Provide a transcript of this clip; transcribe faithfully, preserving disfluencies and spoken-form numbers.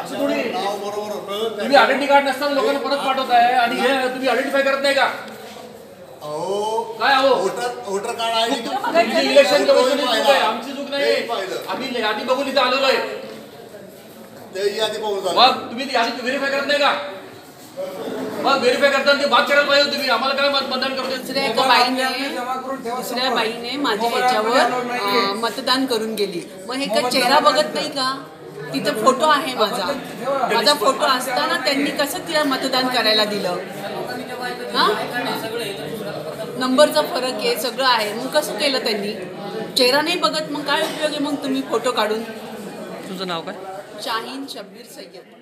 नाव बरोबर तुम्ही identity card नसताना लोकांना परत पाठवताय आणि हे तुम्ही आयडेंटिफाय करत नाही का? अहो काय अहो वोटर वोटर कार्ड आहे तुमची इलेक्शन कमिशनची चूक आहे, आमची चूक नाही. आम्ही यादी बघून इथे आलेलो आहे. ते यादी बघून झालं. मग तुम्ही ती यादी व्हेरीफाय करत नाही का? मग व्हेरीफाय करताना ते बात करायला पाहिजे तुम्ही. आम्हाला काय मतदान करतो? दुसऱ्या एका बाईने दुसऱ्या बाईने माझ्या याच्यावर मतदान करून गेली. मग हे काय चेहरा बघत नाही का? तिथं फोटो आहे माझा माझा फोटो असताना त्यांनी कसं तिला मतदान करायला दिलं? हा नंबरचा फरक आहे, सगळं आहे, मग कसं केलं त्यांनी? चेहरा नाही बघत मग काय उपयोग आहे? मग तुम्ही फोटो काढून. तुझं नाव काय? शाहीन शब्बीर सय्यद.